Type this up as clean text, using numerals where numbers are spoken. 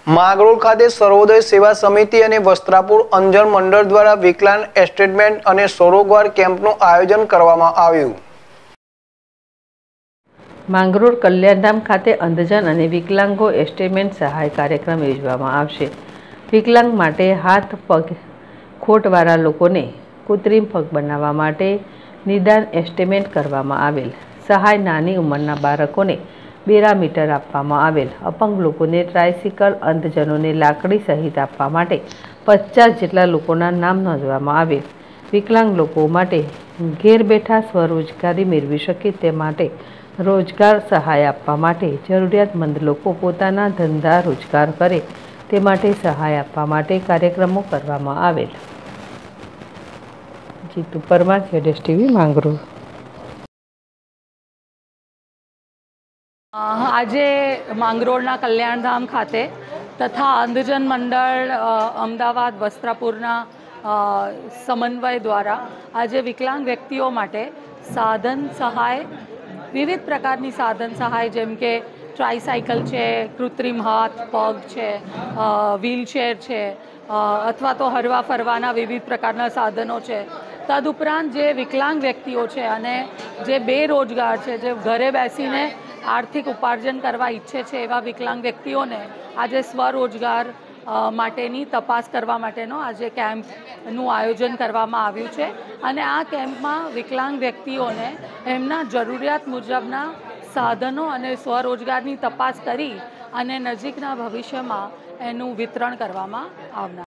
માંગરોળ ખાતે સર્વોદય સેવા સમિતિ અને વસ્ત્રાપુર અંજન મંડળ દ્વારા વિકલાંગ એસ્ટેટમેન્ટ અને સ્વરોજગાર કેમ્પનું આયોજન કરવામાં આવ્યું। માંગરોળ કલ્યાણધામ ખાતે અંધજન અને વિકલાંગો એસ્ટેટમેન્ટ સહાય કાર્યક્રમ યોજવામાં આવશે। વિકલાંગ માટે હાથ પગ ખોટવાળા લોકોને કૃત્રિમ પગ બનાવવા માટે નિદાન એસ્ટેટમેન્ટ કરવામાં આવેલ। સહાય નાની ઉંમરના બાળકોને બેરામીટર આપવામાં આવેલ। અપંગ લોકોને ટ્રાયસિકલ, અંધજનોને લાકડી સહિત આપવા માટે 50 જેટલા લોકોના નામ નોંધવામાં આવેલ। વિકલાંગ લોકો માટે ઘેર બેઠા સ્વરોજગારી મેળવી શકે તે માટે રોજગાર સહાય આપવા માટે જરૂરિયાતમંદ લોકો પોતાના ધંધા રોજગાર કરે તે માટે સહાય આપવા માટે કાર્યક્રમો કરવામાં આવેલ। Jitu Parmar, ZS TV, Mangrol. આજે માંગરોળના કલ્યાણધામ ખાતે તથા અંધજન મંડળ અમદાવાદ વસ્ત્રાપુરના સમન્વય દ્વારા આજે વિકલાંગ વ્યક્તિઓ માટે સાધન સહાય, વિવિધ પ્રકારની સાધન સહાય જેમ કે ટ્રાયસાયકલ છે, કૃત્રિમ હાથ પગ છે, વ્હીલચેર છે અથવા તો હરવા ફરવાના વિવિધ પ્રકારના સાધનો છે। તદુપરાંત જે વિકલાંગ વ્યક્તિઓ છે અને જે બેરોજગાર છે, જે ઘરે બેસીને આર્થિક ઉપાર્જન કરવા ઈચ્છે છે એવા વિકલાંગ વ્યક્તિઓને આજે સ્વરોજગાર માટેની તપાસ કરવા માટેનો આજે કેમ્પનું આયોજન કરવામાં આવ્યું છે અને આ કેમ્પમાં વિકલાંગ વ્યક્તિઓને એમના જરૂરિયાત મુજબના સાધનો અને સ્વરોજગારની તપાસ કરી અને નજીકના ભવિષ્યમાં એનું વિતરણ કરવામાં આવનાર।